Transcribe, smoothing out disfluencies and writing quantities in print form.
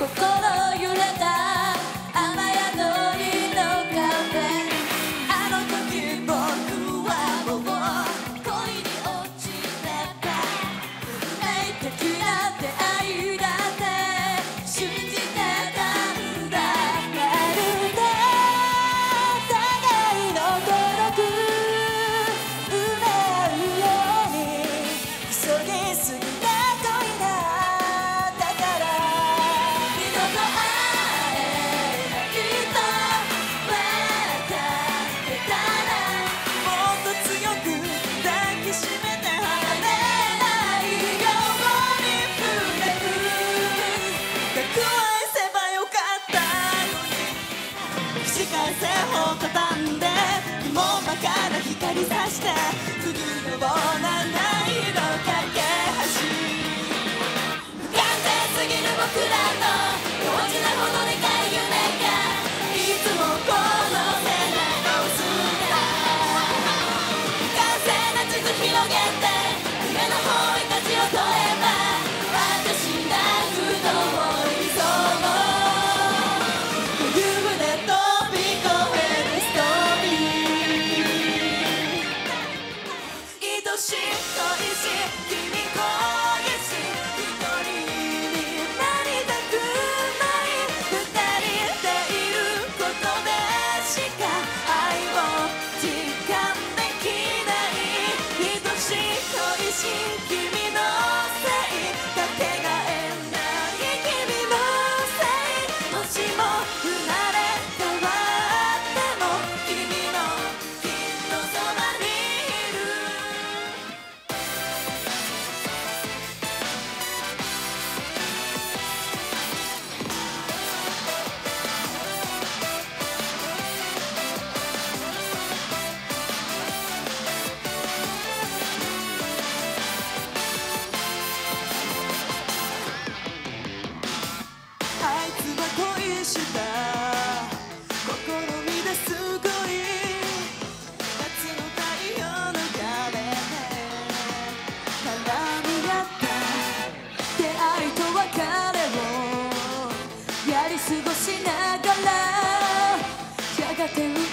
心揺れた雨宿りのカフェ、あの時僕はもう恋に落ちてた。運命的な出会いだって信じてたんだ。まるで互いの孤独埋め合うように急ぎすぎた恋だったから、二度と会えないと分かってたら、もっと強く抱きしめて離れないように深く蓄えせばよかったのに。起死回生を畳んで雲間から光さしてくぐるようなない色架け橋、不完全すぎる僕らの幼稚なほどでかい夢がいつもこの背中を押すんだ。不完成な地図広げて夢の方へ舵を取れば私なく遠いその夢で飛び越えるストーリー。愛しい恋し君恋し一人になりたくない二人でいることでしか愛を実感できない。愛しい恋し君のせいかけがえない君のせい、もしも生まれ変わっても君のきっとそばにいる。あいつは恋した試みですごい夏の太陽の壁で絡み合った出会いと別れをやり過ごしながら、やがて